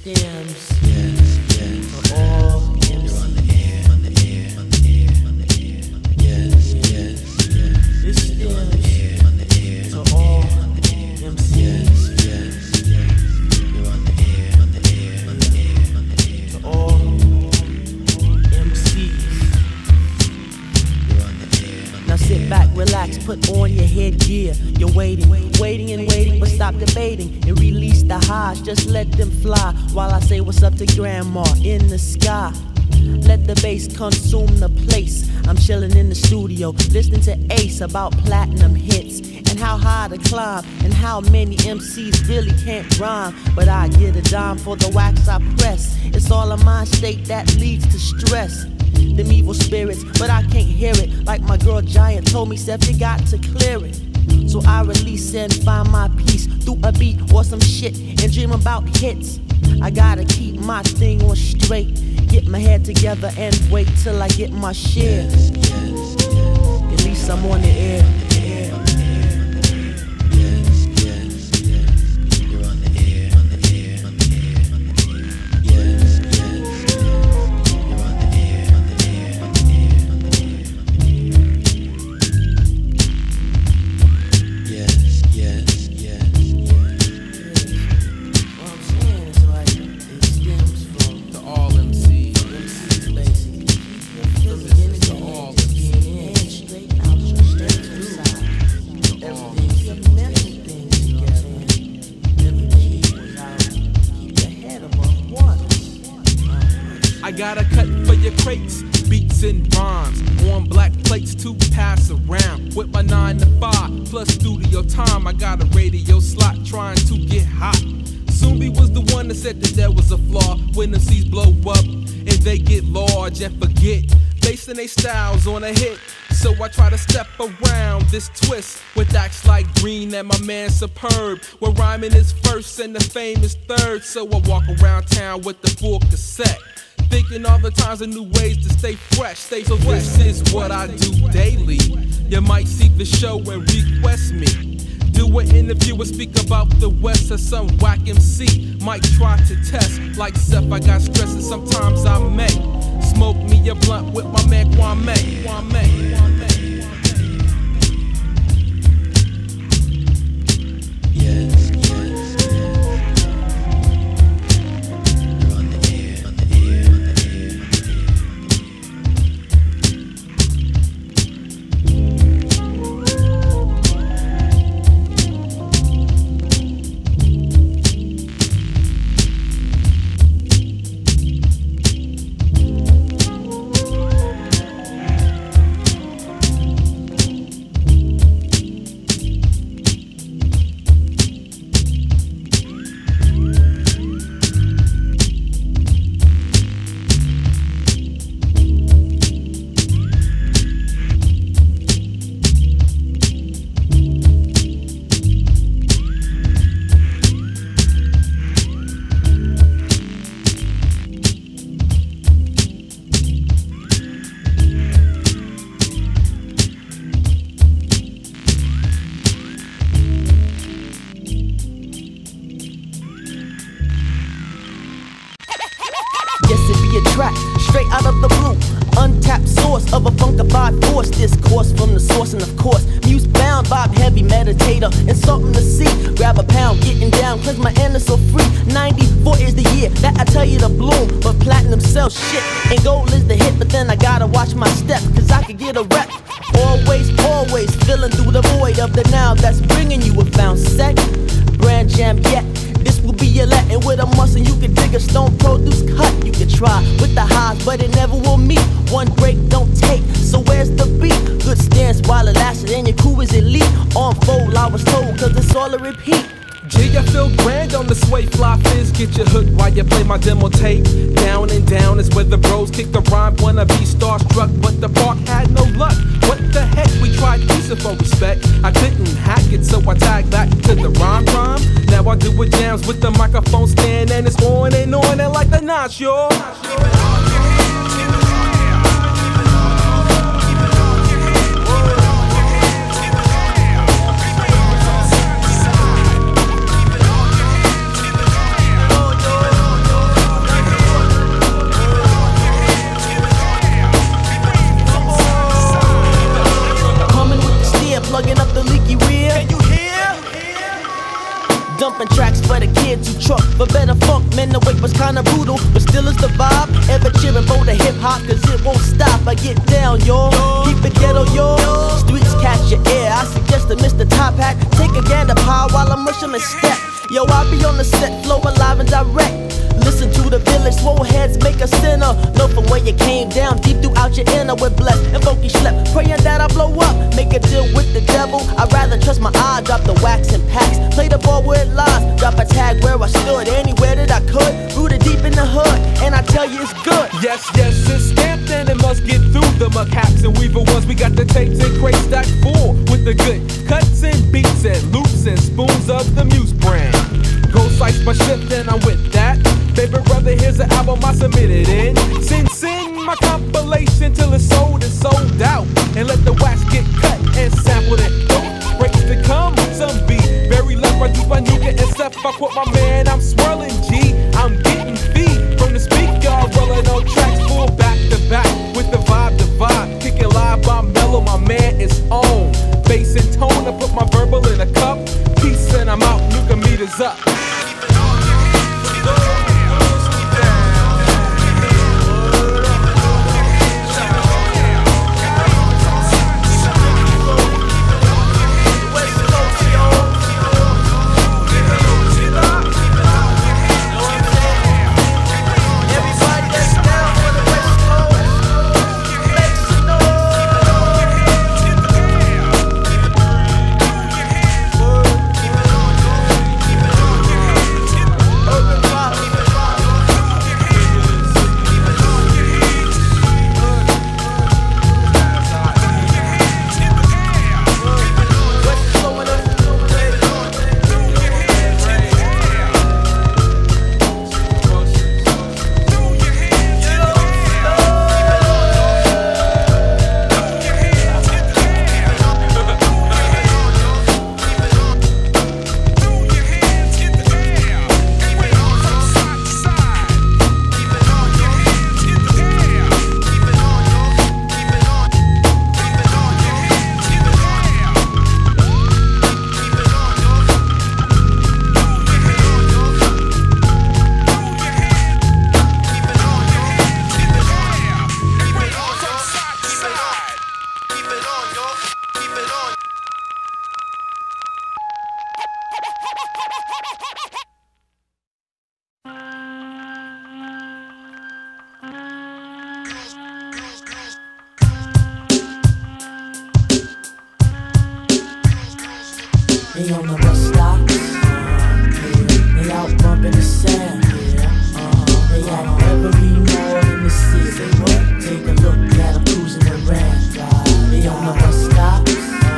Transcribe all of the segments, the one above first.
stems to all MCs. This stems to all MCs. To all MCs. Now sit back, relax, put on your headgear. You're waiting and waiting, but stop debating and release the highs. Just let them fly while I say what's up to grandma in the sky. Let the bass consume the place. I'm chilling in the studio, listening to Ace about platinum hits and how high to climb and how many MCs really can't rhyme. But I get a dime for the wax I press. It's all a mind state that leads to stress. Them evil spirits, but I can't hear it. Like my girl Giant told me, Seth, you got to clear it. So I release and find my peace through a beat or some shit and dream about hits. I gotta keep my thing on straight, get my head together and wait till I get my share. At least I'm on the air. I got a cut for your crates, beats and rhymes on black plates to pass around. With my 9 to 5 plus studio time, I got a radio slot trying to get hot. Soombi was the one that said that there was a flaw when the seas blow up and they get large and forget, basing their styles on a hit. So I try to step around this twist with acts like Green and my man Superb, where rhyming is first and the fame is third. So I walk around town with the full cassette, thinking all the times and new ways to stay fresh. So this is what I do daily. You might see the show and request me. Do an interview and speak about the West, or some whack MC might try to test. Like Seth, I got stress and sometimes I may smoke me a blunt with my man Kwame. Straight out of the blue, untapped source of a funkified force. Discourse from the source, and of course, muse bound, vibe heavy meditator, and something to see. Grab a pound, getting down, cause my end is so free. 94 is the year that I tell you to bloom, but platinum sells shit, and gold is the hit. But then I gotta watch my step, cause I could get a rep. Always filling through the void of the now that's bringing you a found set. Brand jam yet. This will be your let, and with a muscle you can dig a stone produce cut. You can try with the highs, but it never will meet. One break don't take, so where's the beat? Good stance while it lasted, and your crew is elite. On fold, I was told, cause it's all a repeat. G, I feel grand on the sway, fly fizz, get you hooked while you play my demo tape. Down and down is where the bros kick the rhyme, wanna be starstruck, but the park had no luck. What the heck, we tried using for respect. I couldn't hack it, so I tagged back to the rhyme. Now I do it jams with the microphone stand, and it's on and like the Nonce, yo. funk, man, the weight was kinda brutal, but still is the vibe. Ever cheering for the hip hop, cause it won't stop. I get down, y'all. Keep it ghetto, y'all. Streets catch your ear. I suggest to Mr. Top Hat take a gander pie while I'm rushing the step. Yo, I be on the set, flow live and direct. Listen to the village, swole heads make a sinner. Know from where you came down, deep throughout your inner. We're blessed and funky schlep, praying that I blow up. Make a deal with the devil, I'd rather trust my eye. Drop the wax and packs, play the ball where it lies. Drop a tag where I stood, anywhere that I could. Rooted deep in the hood, and I tell you it's good. Yes, yes, it's stamped and it must get through the macaques and weaver ones. We got the tapes and crates stacked full with the good cuts and beats and loops and spoons of the Muse brand. Go sights my shift and I'm with that. Baby brother, here's an album I submitted in. Send my compilation till it's sold out. And let the wax get cut and sampled and don't breaks to come. Some beat very left, I do my nuka and stuff. I quote my man, I'm swirling G. I'm getting feed from the speaker, rolling on tracks full back to back with the vibe divide. Kicking live by Mellow, my man is on. Bass and tone, I put my verbal in a cup. Peace and I'm out, nuka meters up. They on the bus stops, they out bumping the sound, they at every mall in the city. Take a look at them cruising around. They on the bus stops,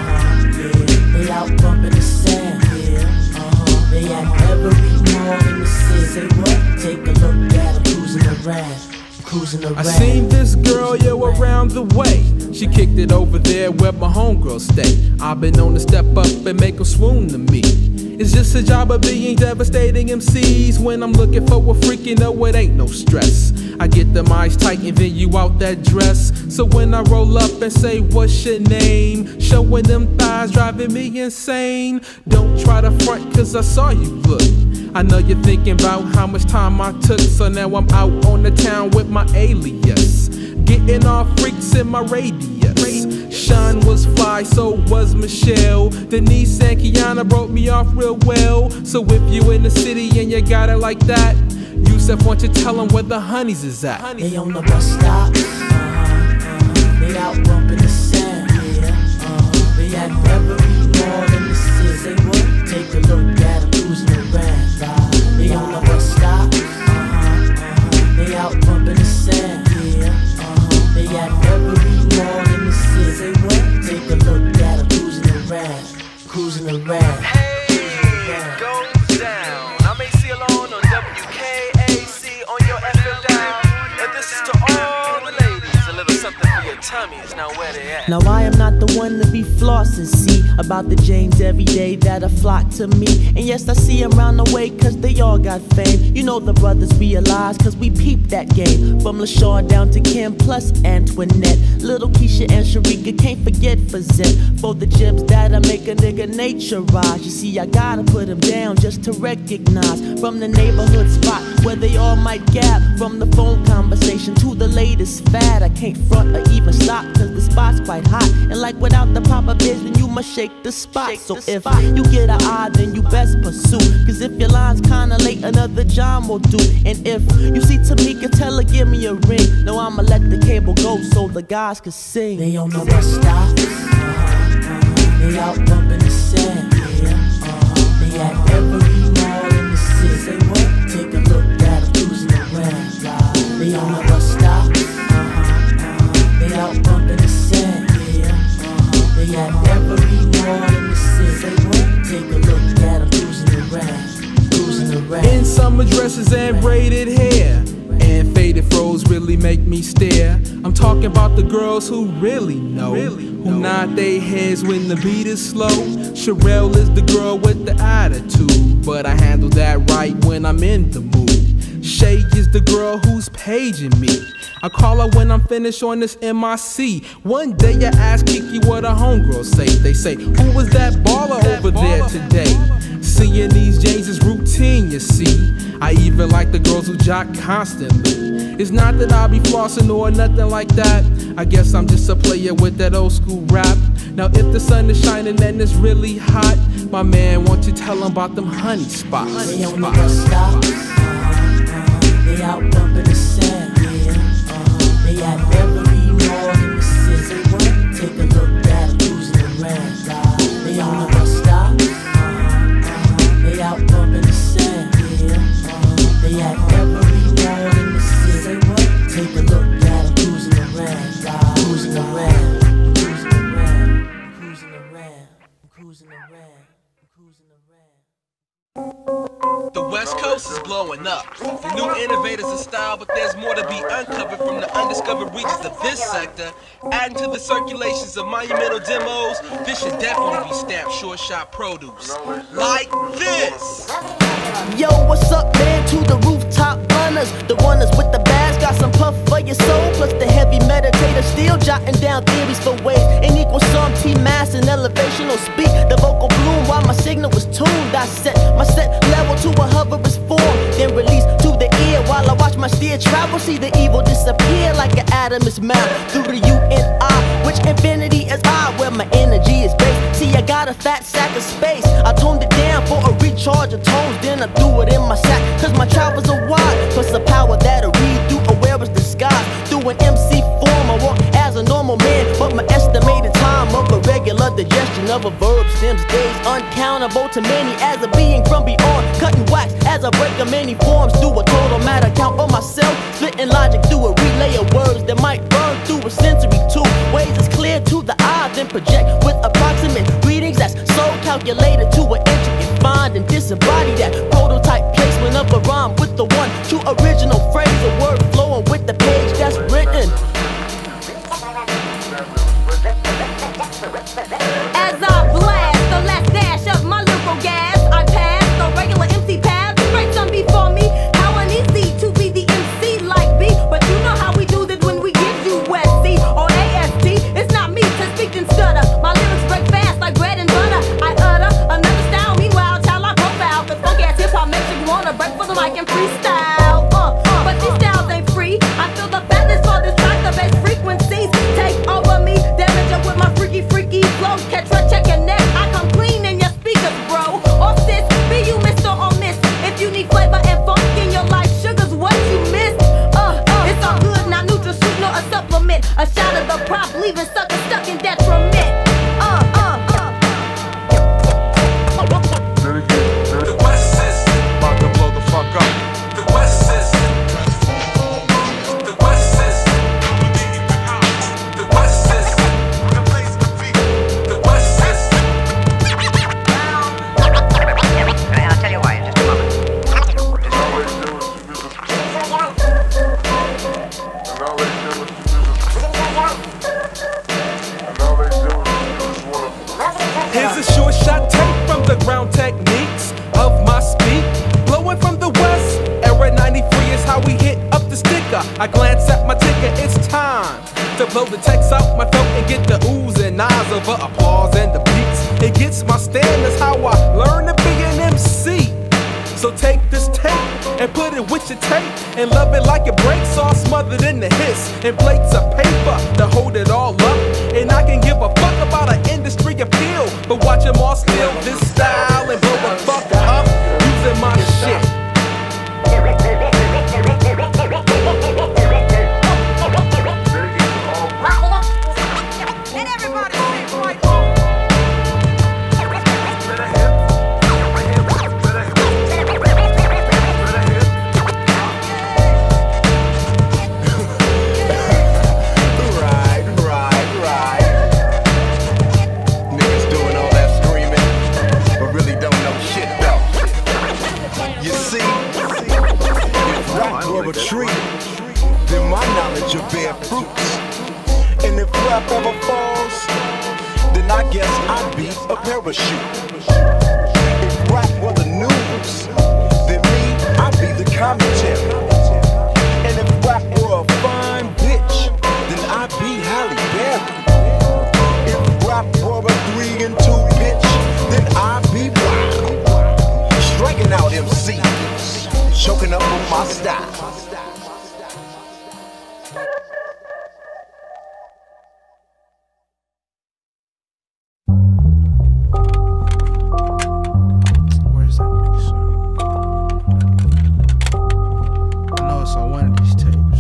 they out bumping the sound, they at every mall in the city. Take a look at them cruising around. I seen this girl, yo, around the way. She kicked it over there where my homegirls stay. I've been known to step up and make them swoon to me. It's just a job of being devastating MCs. When I'm looking for a freak, you know it ain't no stress. I get them eyes tight and then you out that dress. So when I roll up and say, what's your name? Showing them thighs driving me insane. Don't try to front cause I saw you look. I know you're thinking about how much time I took. So now I'm out on the town with my alias, getting all freaks in my radius. Sean was fly, so was Michelle. Denise and Kiana broke me off real well. So if you in the city and you got it like that, Yusef, why don't you tell them where the honeys is at? They on the bus stops, they out bumping the sound, they at every mall in the city. Take a look at them cruising around. They on the bus stops, they out bumping the sound, they at every mall in the city. Take a look at them cruising around. Hey, it goes down. I'm Aceyalone on WKAC on your FM dial, and this is to all the ladies. A little something for your tongue. dummies. Now where they at? Now I am not the one to be flossing, see about the James every day that a flock to me. And yes, I see them round the way cause they all got fame. You know the brothers realize cause we peeped that game. From LaShawn down to Kim plus Antoinette, Little Keisha and Sharika, can't forget for Zed. For the jibs that'll make a nigga nature rise. You see, I gotta put them down just to recognize. From the neighborhood spot where they all might gab, from the phone conversation to the latest fad, I can't front or even stop cause the spot's quite hot. And like without the proper biz, then you must shake the spot. So if you get an eye, then you best pursue. Cause if your line's kinda late, another John will do. And if you see Tamika, tell her give me a ring. No, I'ma let the cable go so the guys can sing. They on the bus stop, they out bumping the set, they at every mall in the city. Say what? Take a look at them cruising around. They on the bus stop, they out bumping the set, they at every mall in the city. Say what? Take a look at them cruising around. In summer dresses and braided hair, and faded froze really make me stare. I'm talking about the girls who really know, who nod their heads when the beat is slow. Sherelle is the girl with the attitude, but I handle that right when I'm in the mood. Shay is the girl who's paging me. I call her when I'm finished on this MIC. One day I ask Kiki what her homegirls say. They say, who was that baller over there today? Seeing these James is routine, you see. I even like the girls who jock constantly. It's not that I'll be flossing or nothing like that. I guess I'm just a player with that old school rap. Now if the sun is shining and it's really hot, my man, won't you tell him about them honey spots? They on the bus stop, they out bumping the set, they at every mall in the city. Say what? Take a look at them cruising around. They on the bus stop, they out bumping the set, they at every mall in the city. Say what? Take a look at them cruising around, cruising around, cruising around, cruising around, cruising around, cruising around. The West Coast is blowing up. The new innovators of style, but there's more to be uncovered from the undiscovered regions of this sector. Adding to the circulations of monumental demos, this should definitely be stamped short shot produce. Like this! Yo, what's up, man? To the rooftop runners, the runners with the bags, got some puff for your soul, plus the heavy meditator, still jotting down theories for waves in equal sum, T-mass and elevational speed. The vocal bloom while my signal was tuned. I set my set level to a hoverist form, then release to the ear while I watch my steer travel. See the evil disappear like an atom is mount through the U and I, which infinity is I, where my energy is based. See, I got a fat sack of space. I toned it down for a recharge of tones, then I threw it in my sack, cause my travels are wide. Plus the power that'll read through awareness disguise. Through an MC form, I walk as a normal man, but my estimated time of a regular digestion of a verb stems days uncountable to many as a being from beyond. Cutting wax as I break them many forms through a total matter count on myself. Splitting logic through a relay of words that might burn through a sensory tube. Ways is clear to the eye, then project with approximate readings that's so calculated to an intricate find and disembody that prototype placement of a rhyme with the one true original phrase, a word flowing with the page that's written. As I blast the last dash of my lyrical gas, I pass the regular MC path, straight some before me. How uneasy to be the MC like B, but you know how we do this when we give you West C or AST. It's not me to speak and stutter. My lyrics break fast like bread and butter. I utter another style, meanwhile, child I profile. Cause funk ass hip hop makes you wanna break for the mic and freestyle. I glance at my ticket, it's time to blow the text out my throat and get the oohs and ahs of applause and the beats. It gets my standards, how I learn to be an MC. So take this tape and put it with your tape and love it like it breaks, all smothered in the hiss and plates of paper to hold it all up. And I can give a fuck about an industry appeal, but watch them all steal this style and blow the fuck up using my shit. And everybody say right on. A tree, then my knowledge will bear fruits. And if rap ever falls, then I guess I'd be a parachute. If rap were the news, then me, I'd be the commentary. And if rap were a fine bitch, then I'd be Halle Berry. If rap were a 3 and 2 bitch, then I'd be wild, striking out MCs, choking up on my style. Where's that mixer? I know it's on one of these tapes.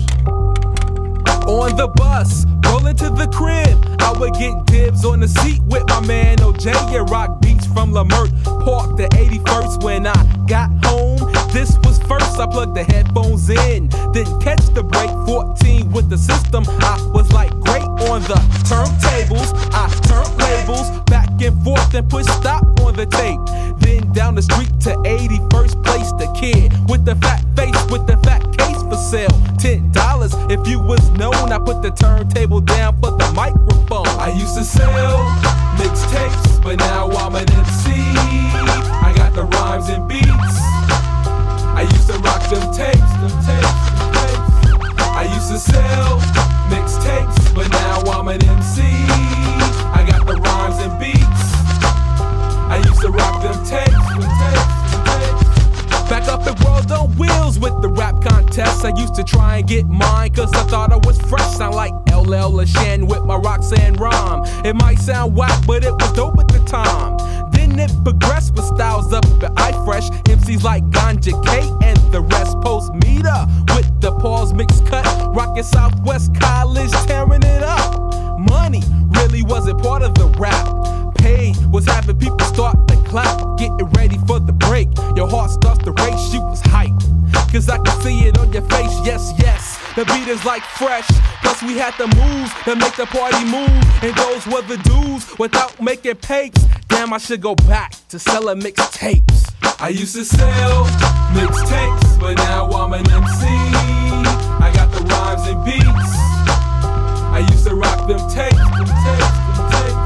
On the bus, rolling to the crib, I would get dibs on the seat with my man OJ and rock beats from Lamert Park to 81st. When I got home, this was first. I plugged the headphones in, didn't catch the break. 14 with the system, I was like great on the turntables. I turned labels back and forth and put stop on the tape. Then down the street to 81st place, the kid with the fat face with the fat case for sale. $10 if you was known. I put the turntable down for the microphone. I used to sell mixtapes, but now I'm an MC. I got the rhymes and beats. I used to rock them tapes, them tapes. I used to sell mixtapes, but now I'm an MC. I got the rhymes and beats. I used to rock them tapes, them tapes. Back up at World on Wheels with the rap contest. I used to try and get mine, cause I thought I was fresh. Sound like LL LaShawn with my Roxanne rhyme. It might sound whack, but it was dope at the time. Then it progressed with styles up at iFresh. MCs like Ganja K and the rest. Post meter with the pause mix cut. Rockin' Southwest College, tearing it up. Money really wasn't part of the rap. Paid was having people start to clap. Getting ready for the break, your heart starts to race. You was hyped, cause I could see it on your face. Yes, yes, the beat is like fresh. Plus we had the moves that make the party move. And those were the dudes without making papes. Damn, I should go back to selling mixtapes. I used to sell mixtapes, but now I'm an MC. I got the rhymes and beats. I used to rock them tapes, them tapes, them tapes.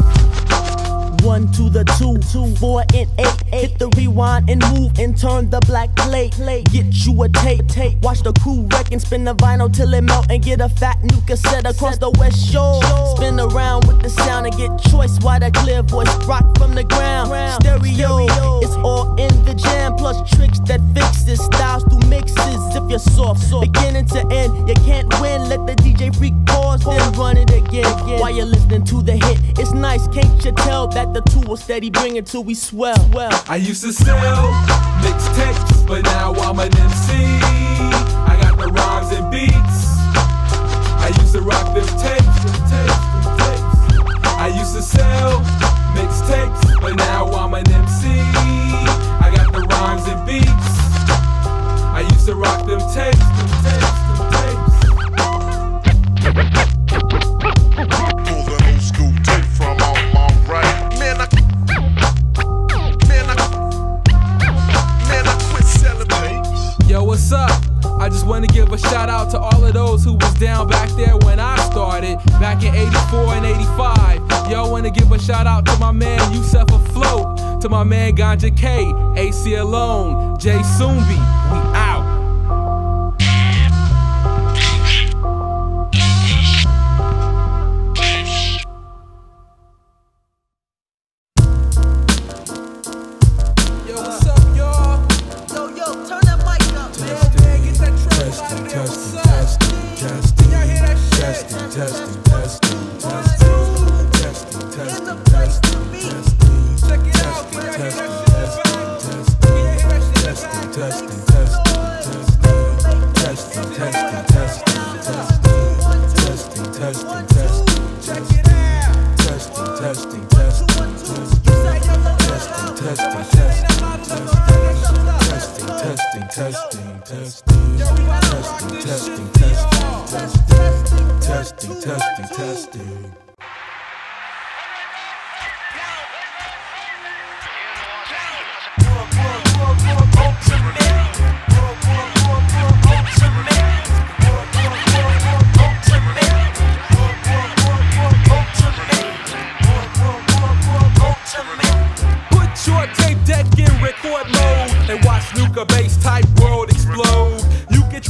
1 to the 2, 4 and 8. Hit the rewind and move and turn the black plate. Get you a tape. Watch the crew wreck and spin the vinyl till it melt and get a fat new cassette across the West Shore. Spin around with the sound and get choice while the clear voice rock from the ground. Stereo, it's all in the jam. Plus tricks that fixes styles through mixes. If you're soft, beginning to end, you can't win. Let the DJ freak pause, then run it again. While you're listening to the hit, it's nice, can't you tell that the two will steady bring it till we swell. I used to sell mixtapes, but now I'm an MC. I got the rhymes and beats. I used to rock them tapes, them tapes, them tapes. I used to sell mixtapes, but now I'm an MC. I got the rhymes and beats. I used to rock them tapes, them tapes, them tapes. Pull the old school tape from out my right. Man, I quit selling tapes. Yo, what's up? I just want to give a shout out to all of those who was down back there when I started, back in 84 and 85. Yo, want to give a shout out to my man Yusef Afloat, to my man Ganja K, Aceyalone, Jay Soombi. We out.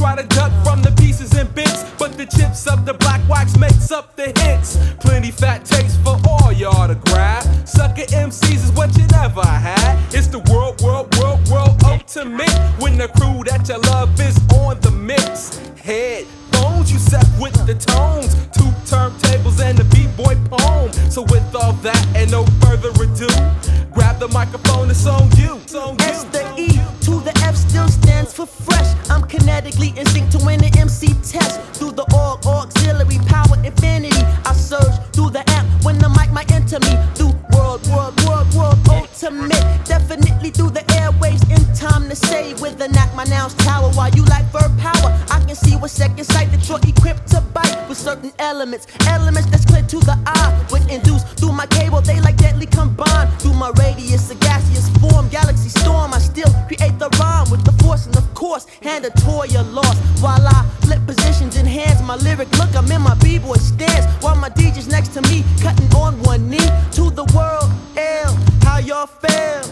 try to duck from the pieces and bits, but the chips of the black wax makes up the hits. Plenty fat taste for all y'all to grab. Sucker MCs is what you never had. It's the world ultimate, when the crew that you love is on the mix. Headphones, you set with the tones, 2 turntables and a b-boy poem. So with all that and no further ado, grab the microphone, it's on you. S the E to the F still stands for fresh. I'm kinetically in sync to win an MC test. Through the auxiliary power infinity, I surge through the amp when the mic might enter me. Through world ultimate, definitely through the airwaves. In time to say with a knack, my nouns tower. While you like verb power, I can see with second sight that you're equipped to bite with certain elements that's clear to the eye. When induced through my cable, they like deadly combined. Through my radius, a gaseous form, galaxy storm, I still create the rhyme with the force, and of course, hand a Toya lost. While I flip positions, enhance my lyric look, I'm in my b-boy stance. While my DJ's next to me, cutting on one knee. To the world, L, how y'all feel?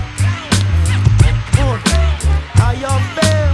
How y'all feel?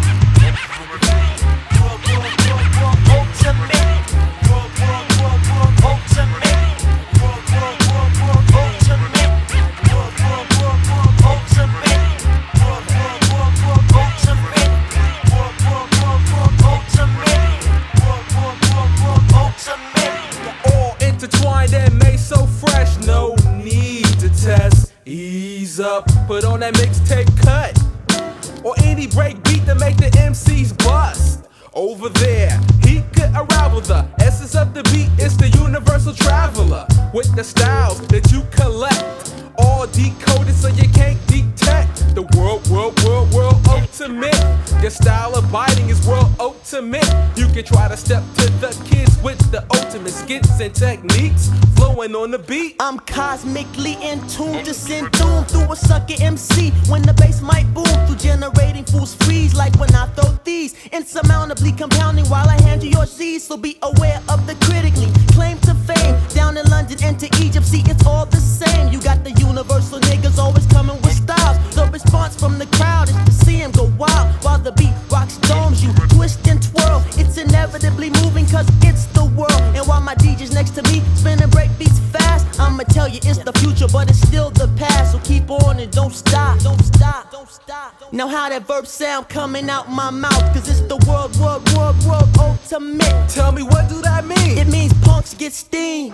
Ease up, put on that mixtape cut, or any break beat to make the MCs bust. Over there, he could unravel the essence of the beat. It's the universal traveler with the styles that you collect, all decoded so you can't detect. The world ultimate. Your style abiding is world ultimate. You can try to step to the kids with the ultimate skits and techniques flowing on the beat. I'm cosmically in tune to send doom through a sucker MC when the bass might boom through generating fools freeze like when I throw these insurmountably compounding while I hand you your Z's. So be aware of the critically claim to fame down in London and to Egypt. See, it's all the same. You got the universal niggas always coming with styles. The response from the crowd is to see him go wild while the beat rocks domes you twist and twirl. It's inevitably moving cause it's the world. And while my DJ's next to me spinning break beats fast, I'ma tell you it's the future but it's still the past. So keep on and don't stop. Now how that verb sound coming out my mouth, cause it's the world ultimate. Tell me, what do that mean? It means punks get steam.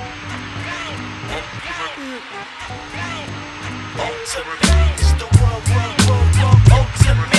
Ultimate is the world ultimate.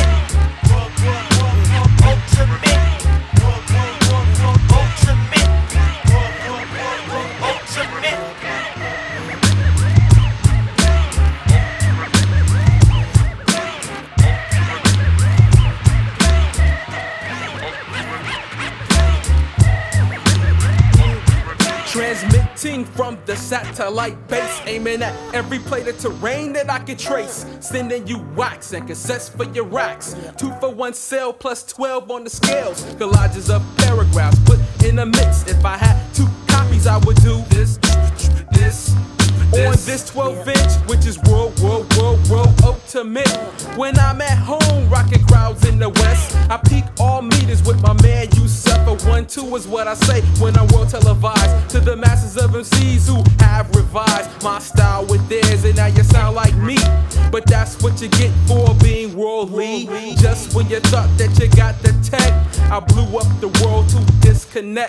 Transmitting from the satellite base, aiming at every plate of terrain that I can trace. Sending you wax and cassettes for your racks. 2 for 1 sale plus 12 on the scales. Collages of paragraphs put in a mix. If I had 2 copies, I would do this. On this 12-inch, which is world ultimate. When I'm at home, rocking crowds in the West, I peak all meters with my man Yusuf. 1-2 is what I say when I'm world televised to the masses of MCs who have revised my style with theirs, and now you sound like me. But that's what you get for being worldly. Just when you thought that you got the tech, I blew up the world to disconnect.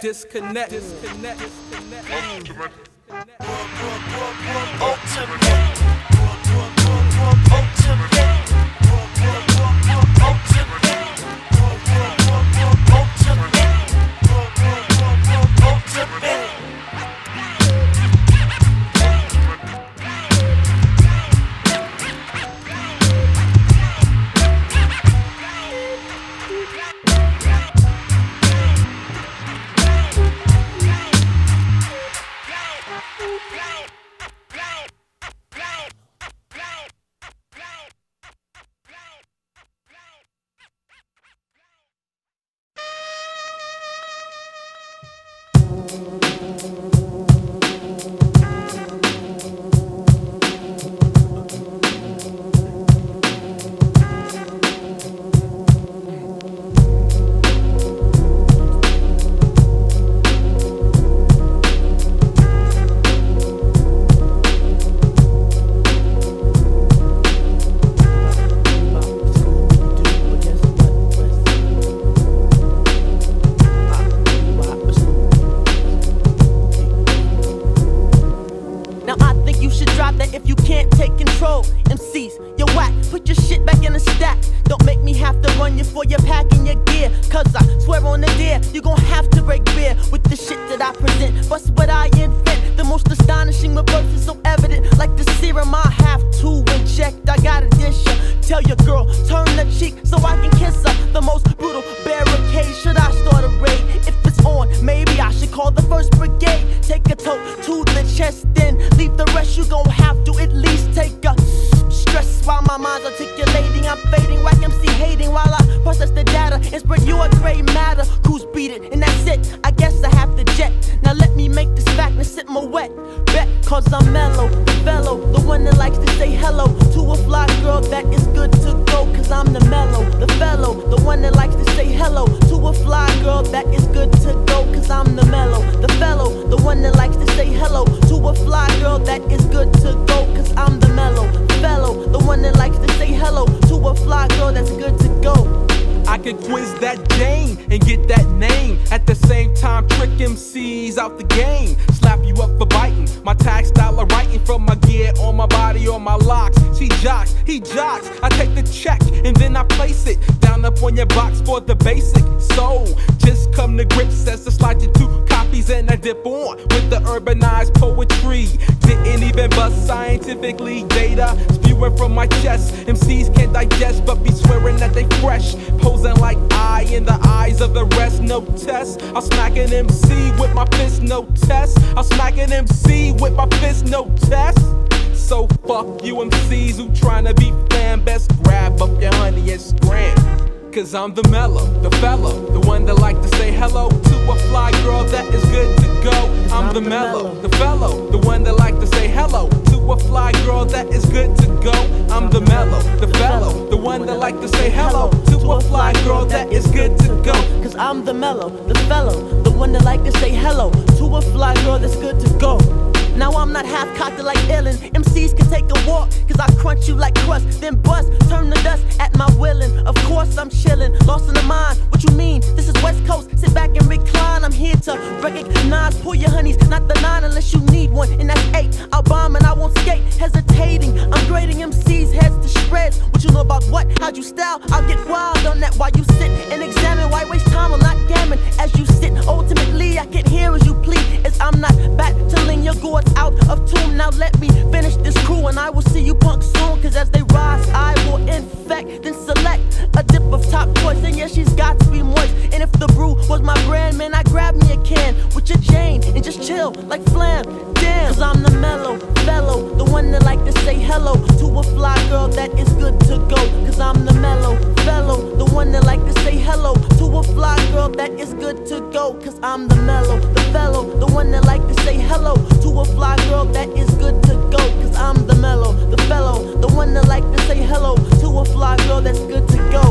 before you're packing your gear. Cause I swear on the dear, you gon' have to break beer with the shit that I present. Bust what I invent, the most astonishing reverse is so evident. Like the serum I have to inject, I gotta dish ya. Tell your girl, turn the cheek so I can kiss her. The most brutal barricade, should I start a raid? If it's on, maybe I should call the first brigade. Take a toke to the chest, then leave the rest. You gon' have to at least take a stress while my mind's articulating. I'm fading, whack MC hating while I process the data and spread your gray matter. Crews beat it, and that's it. I guess I have to jet. Now let me make this fact and sit my wet. Bet, cause I'm mellow, the fellow, the one that likes to say hello to a fly girl that is good to go. Cause I'm the mellow, the fellow, the one that likes to say hello to a fly girl that is good to go. Cause I'm the mellow, the fellow, the one that likes to say hello to a fly girl that is good to go. Cause I'm the mellow, fellow, the one that likes to say hello to a fly girl that's good to go. I could quiz that Jane and get that name. At the same time, trick MCs out the game. Slap you up for biting. My tag style of writing from my gear on my body or my locks. She jocks, he jocks. I take the check and then I place it down up on your box for the basic. So just come to grips as I slide you 2 copies and I dip on with the urbanized poetry. Didn't even bust scientifically data spewing from my chest. MCs can't digest but be swearing that they fresh. Posing like I in the eyes of the rest, no test. I'll smack an MC with my fist, no test. I'll smack an MC with my fist, no test. So fuck you MCs who tryna be fan best. Grab up your honey and scram. Cause I'm the mellow, the fellow, the one that like to say hello to a fly girl that is good to go. I'm the mellow, the fellow, the one that like to say hello to a fly girl that is good to go. I'm the mellow, the fellow, the one that like to say hello to a fly girl that is good to go. Cause I'm the mellow, the fellow, the one that like to say hello to a fly girl that's good to go. Now I'm not half-cocked like illin'. MCs can take a walk, cause I crunch you like crust, then bust, turn the dust at my willin'. Of course I'm chillin', lost in the mind. What you mean? This is West Coast, sit back and recline. I'm here to recognize, pull your honeys, not the 9 unless you need one, and that's 8. I'll bomb and I won't skate, hesitating. I'm grading MCs heads to shreds. What you know about what? How'd you style? I'll get wild on that while you sit and examine. Why waste time on not gammon as you sit? Ultimately I can hear as you plead, as I'm not battling your gourds out of tune. Now let me finish this crew and I will see you punks soon. Cause as they rise I will infect, then select a dip of top choice. And yeah, she's got to be moist. And if the brew was my brand, man, I grab me a can with your Jane and just chill like flam. Damn, cause I'm the mellow fellow, the one that like to say hello to a fly girl that is good to go. Cause I'm the mellow fellow, the one that like to say hello to a fly girl that is good to go. Cause I'm the mellow, the fellow, the one that like to say hello to a fly girl that is good to go. Cause I'm the mellow, the fellow, the one that like to say hello to a fly girl that's good to go.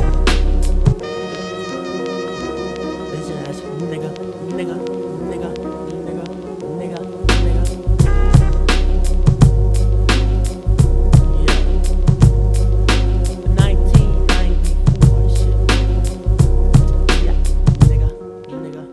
Bitch ass nigga, nigga, nigga, nigga, nigga, nigga. Yeah. 1994 shit. Yeah, nigga, nigga.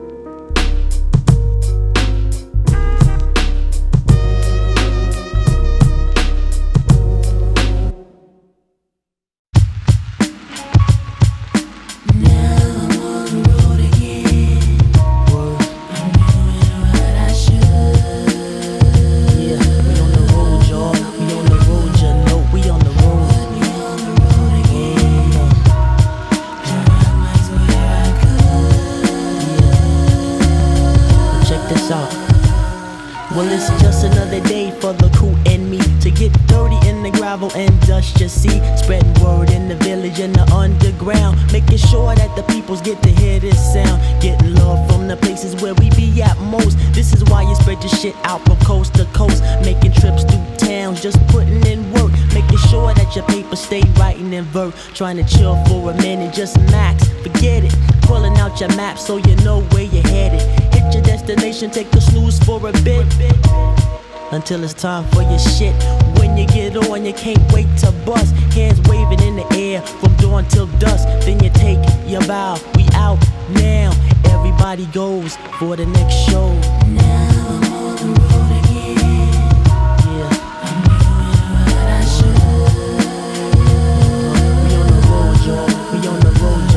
Well, it's just another day for the crew and me to get dirty in the gravel and dust your seed. Spreading word in the village and the underground, making sure that the peoples get to hear this sound. Getting love from the places where we be at most. This is why you spread your shit out from coast to coast, making trips through towns, just putting in work, making sure that your paper stay writing in verse. Trying to chill for a minute, just max, forget it. Pulling out your map so you know where you're headed. Hit your destination, take a snooze for a bit, until it's time for your shit. When you get on, you can't wait to bust. Hands waving in the air from dawn till dusk. Then you take your bow, we out now. Everybody goes for the next show. Now I'm on the road again. Yeah, I'm doing what I should. We on the road, y'all. We on the road.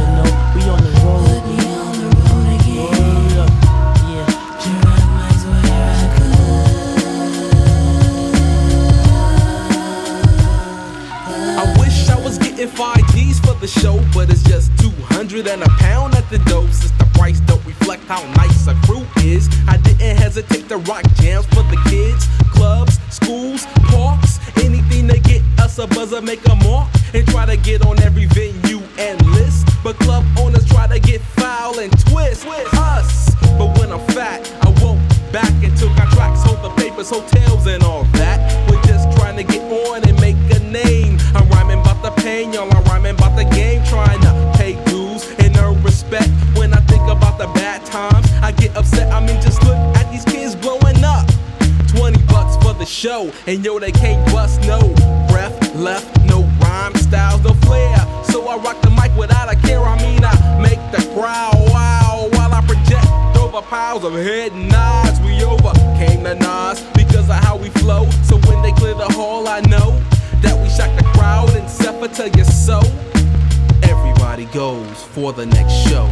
show, but it's just 200 and a pound at the dope. Since the price don't reflect how nice a crew is, I didn't hesitate to rock jams for the kids. Clubs, schools, parks, anything to get us a buzzer, make a mark, and try to get on every venue and list. But club owners try to get foul and twist us. But when I'm fat, I won't back into contracts, hold the papers, hotels, and all that. We're just trying to get on and make a name. I'm rhyming about the pain, y'all. I'm rhyming about the game, trying to pay dues and earn respect. When I think about the bad times, I get upset. I mean, just look at these kids blowing up. $20 for the show, and yo, they can't bust no breath left, no rhyme styles, no flair. So I rock the mic without a care. I mean, I make the crowd wow while I project over piles of head nods. We overcame the nods because of how we flow. So when they clear the hall, I know that we shock the crowd and suffer till your soul. Everybody goes for the next show.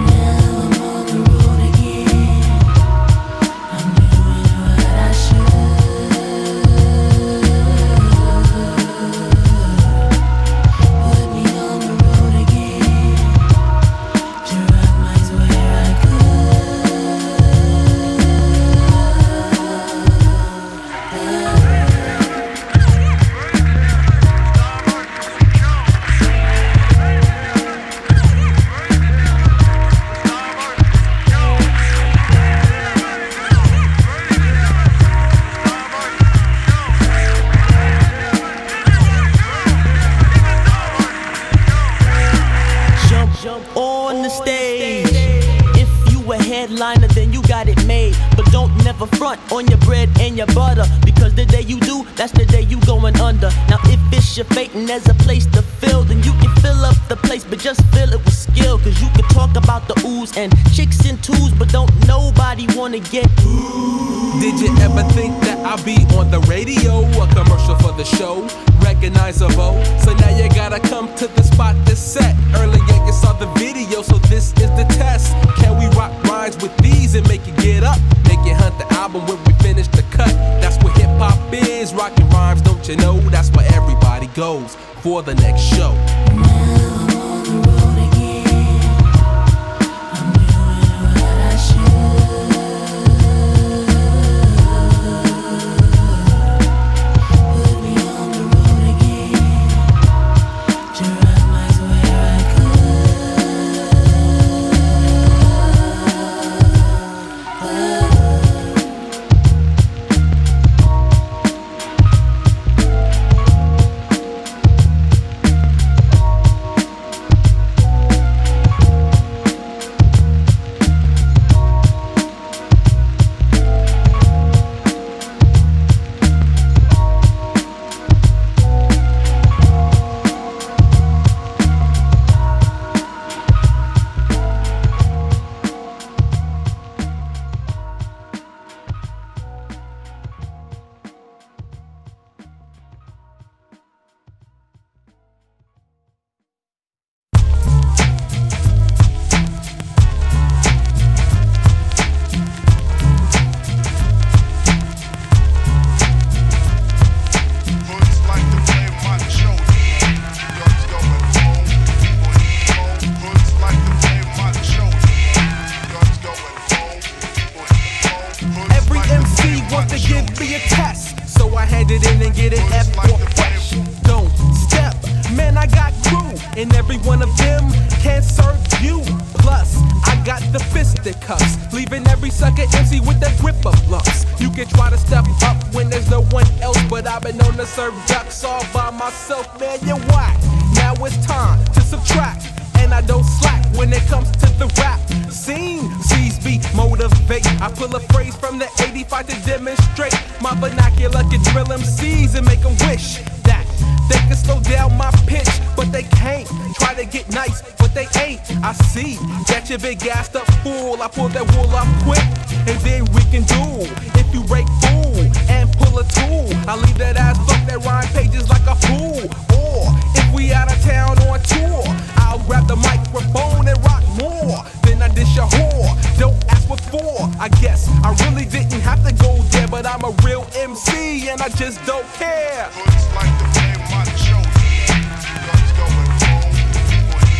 On the stage, if you a headliner, then you got it made. But don't never front on your bread and your butter, because the day you do, that's the day you going under. Now if it's your fate and there's a place to fill, then you can fill up the place, but just fill it with skill. Cause you can talk about the oohs and chicks and twos, but don't nobody wanna get ooh. Did you ever think that I'll be on the radio? A commercial for the show, recognizable. So now you gotta come to the spot that's set. Earlier you saw the video, so this is the test. Can we rock rhymes with these and make it get up? Make it hunt the album when we finish the cut. That's what hip hop is, rocking rhymes, don't you know? That's where everybody goes for the next show. And every one of them can serve you. Plus, I got the fisticuffs, leaving every sucker MC with a grip of lumps. You can try to step up when there's no one else, but I've been known to serve ducks all by myself. Man, you're whack. Now it's time to subtract, and I don't slack when it comes to the rap scene. Sees me motivate. I pull a phrase from the 85 to demonstrate my vernacular can drill MCs and make them wish that they can slow down my pitch, but they can't. Try to get nice, but they ain't. I see that you big gassed up fool. I pull that wool up quick, and then we can do. If you break fool and pull a tool, I leave that ass fuck that rhyme pages like a fool. Or if we out of town on tour, I'll grab the microphone and rock more. Then I dish a whore. Don't ask what for. I guess I really didn't have to go there, but I'm a real MC and I just don't care. Looks like the flame on the shoulder. Guns going home.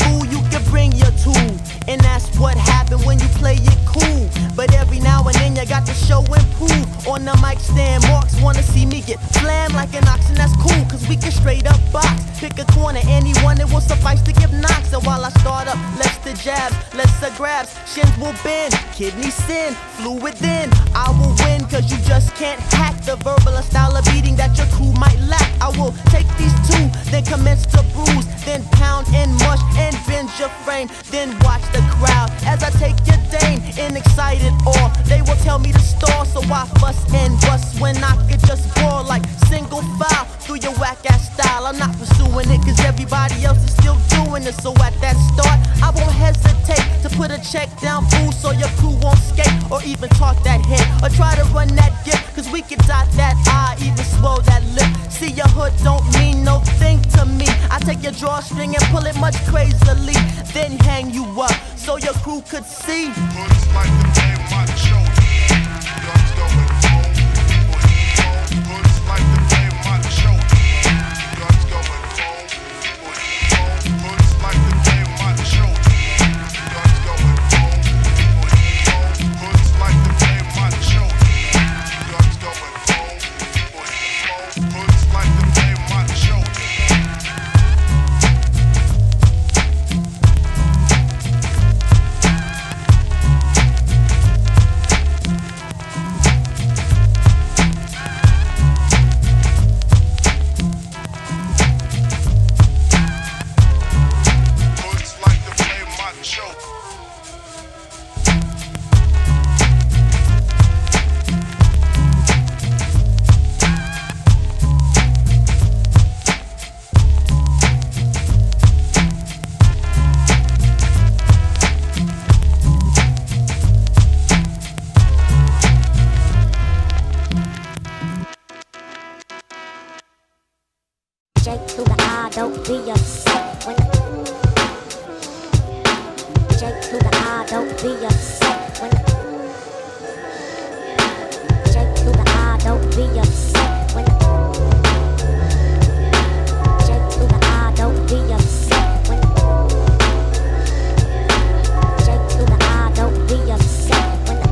fool, you can bring your tool. And that's what happened when you play it cool. But every now and then you got to show and prove. On the mic stand, marks wanna see me get slammed like an ox, and that's cool, cause we can straight up box. Pick a corner, anyone, it will suffice to give knocks. So while I start up, less the jabs, less the grabs, shins will bend, kidney sin, fluid then. I will win, cause you just can't hack the verbal and style of beating that your crew might lack. I will take these two, then commence to bruise, then pound and mush and bend your frame. Then watch the crowd as I take your dame in excited awe. They will tell me to stall, so I fuss and bust when I could just ball like single file through your whack ass style. I'm not pursuing it cause everybody else is still doing it. So at that start, I won't hesitate to put a check down, fool, so your crew won't skate or even talk that head or try to run that gift, cause we can dot that I, even swell that lip. See, your hood don't mean no thing to me. I take your drawstring and pull it much crazily, then hang you up so your crew could see. Hoods like the name macho. Guns going home. Hoods like the name macho. Guns going home. Hoods like the name macho. Guns going home. Hoods like the name macho. Guns going home. Hoods like the name macho. Jake to the I, don't be upset when Jake to the I, don't be upset when Jake to the I, don't be upset when Jake to the I, don't be upset when Jake to the I, don't be upset when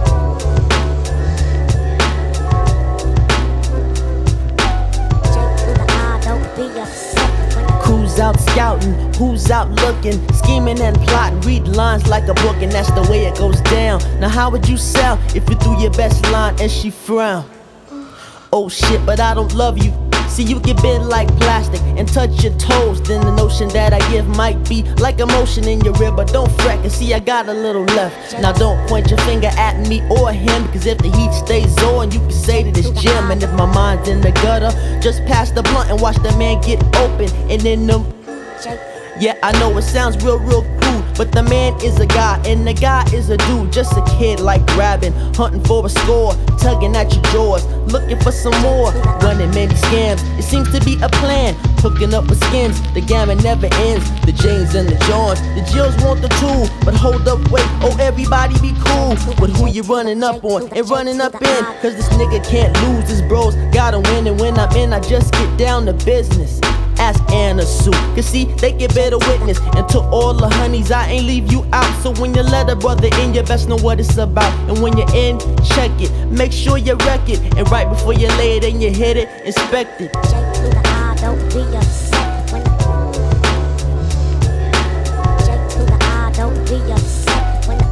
Jake to the I, don't be upset when Who's out scouting, who's out looking, scheming and plotting, read lines like a book, and that's the way it goes down. Now how would you sound if you threw your best line and she frowned? Oh shit, but I don't love you. See, you get bent like plastic and touch your toes, then the notion that I give might be like emotion in your rib, but don't fret, cause see I got a little left. Now don't point your finger at me or him, because if the heat stays on, you can say that it's Jim. And if my mind's in the gutter, just pass the blunt and watch the man get open. And then them, yeah, I know it sounds real crude, but the man is a guy and the guy is a dude, just a kid like grabbing, hunting for a score, tugging at your jaws, looking for some more, running many scams. It seems to be a plan, hooking up with skins. The gamut never ends, the James and the Johns. The Jills want the tool, but hold up, wait, oh everybody be cool with who you running up on and running up in, cause this nigga can't lose, his bros gotta win. And when I'm in, I just get down to business. Ask Anna Sue, cause see, they get better witness. And to all the honeys, I ain't leave you out. So when you let a brother in, you best know what it's about. And when you're in, check it, make sure you wreck it. And right before you lay it and you hit it, inspect it. Jake to the I, don't be upset when Jake to the I, don't be upset when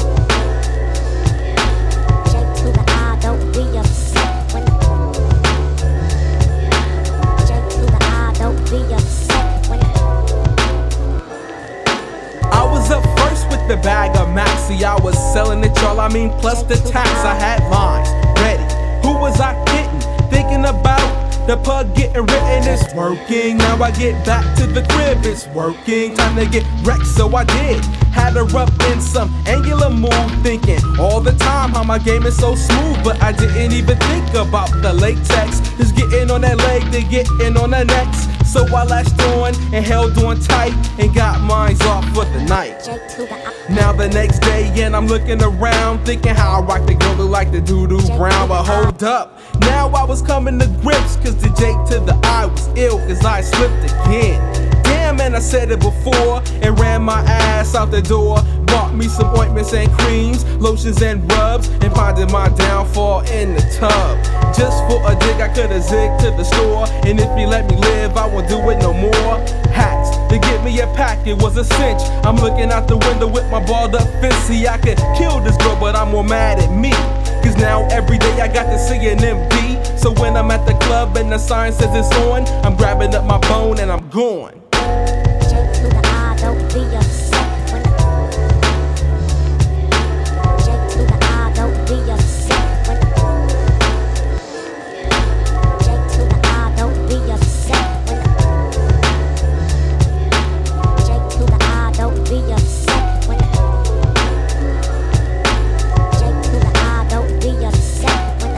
Jake to the I, don't be upset when Jake to the I, don't be upset when I was up first with the bag of Maxi. I was selling it, y'all, I mean plus the tax. I had lines ready. Who was I kidding? Thinking about the pug getting written. It's working. Now I get back to the crib. It's working. Time to get wrecked, so I did. Had her up in some angular mood, thinking all the time how my game is so smooth. But I didn't even think about the latex. Just getting on that leg, then getting on the next. So I latched on and held on tight and got mines off for the night. Now the next day and I'm looking around, thinking how I rock the girl look like the doo-doo brown. But hold up, now I was coming to grips, cause the Jake to the I was ill, cause I slipped again. damn, man, I said it before and ran my ass out the door. Bought me some ointments and creams, lotions and rubs, and finding my downfall in the tub. Just for a dig, I could've zigged to the store, and if you let me live, I won't do it no more. Hats to get me a pack, it was a cinch. I'm looking out the window with my balled up fist. See, I could kill this girl, but I'm more mad at me. Cause now every day I got to see an MD. So when I'm at the club and the sign says it's on, I'm grabbing up my phone and I'm going. J to the I, don't be upset when J to the I, don't be upset when J to the I, don't be upset when J to the I, don't be upset when J to the I, don't be upset when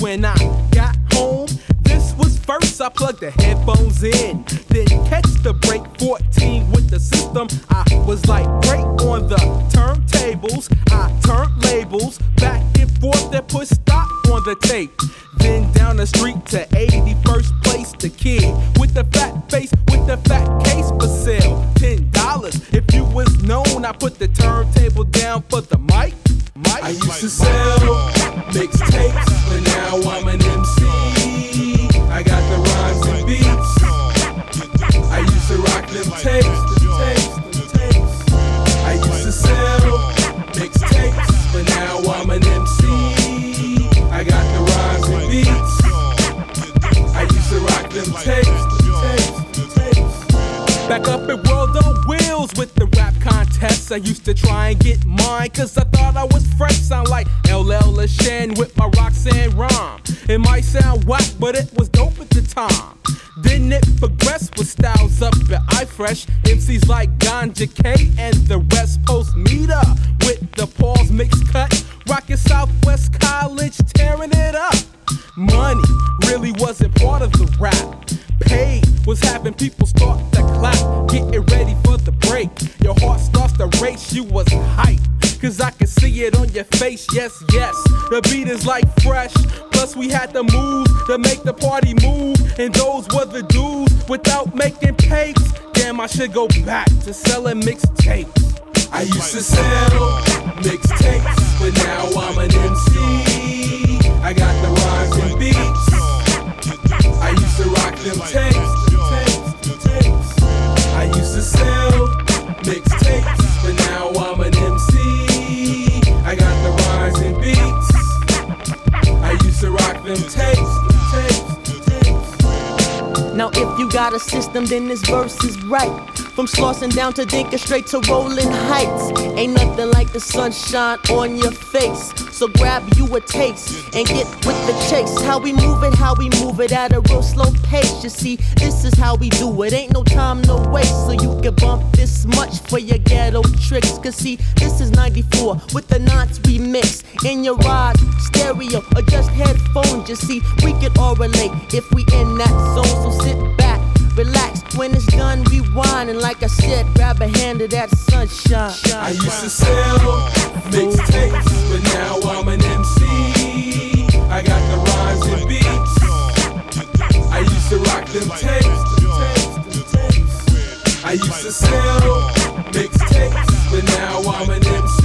when I got home, this was first. I plugged the headphones in, then catch the break 14 with the system. I was like great on the turntables. I turned labels back and forth and put stop on the tape. Then down the street to 81st place, the kid with the fat face, with the fat case for sale. $10. If you was known, I put the turntable down for the mic. I used to sell mixtapes, but now I'm an MC. I got the rhymes and beats. I used to rock them tapes, the tapes. I used to sell mixtapes, but now I'm an MC. I got the rhymes and beats. I used to rock them tapes, the tapes. Back up at World on Wheels with the rap contests. I used to try and get mine, cause I thought I was fresh. Sound like LL LaShawn with my Roxanne rhyme. It might sound whack, but it was dope at the time. Then it progressed with styles up at iFresh. MCs like Ganja K and the rest post meter with the Paul's mixed cut. Rockin' Southwest College, tearing it up. Money really wasn't part of the rap. Paid was having people start to clap, getting ready for the break. Your heart starts to race, you was hype, cause I could see it on your face, yes, yes. The beat is like fresh, plus we had the moves to make the party move. And those were the dudes without making papes. Damn, I should go back to selling mixtapes. I used to sell mixtapes, but now I'm an MC. I got the rhymes and beats. I used to rock them tapes, the tapes. I used to sell mixtapes, but now I'm an MC. I got the rhymes and beats. I used to rock them tapes, the tapes. Now if you got a system, then this verse is right. From Slauson down to Dinka, straight to Rolling Heights. Ain't nothing like the sunshine on your face. So grab you a taste and get with the chase. How we move it at a real slow pace. You see, this is how we do it. Ain't no time, no waste. So you can bump this much for your ghetto tricks. Cause see, this is 94 with the Nonce remix. In your ride, stereo, or just headphones. You see, we can all relate if we in that zone. So sit back, relax, when it's done, rewind. And like I said, grab a hand of that sunshine. I used to sell mixtapes, but now I'm an MC. I got the rhymes and beats. I used to rock them tapes, the tapes. I used to sell mixtapes, but now I'm an MC.